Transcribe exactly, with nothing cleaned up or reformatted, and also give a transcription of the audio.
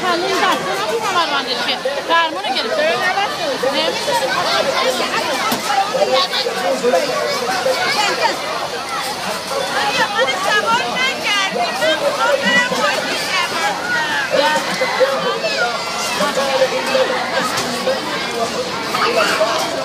معلوم دسته نبودم بروندش که درمانو گرفته من سوار نکردیم من میخوام برم پایین سوار کنم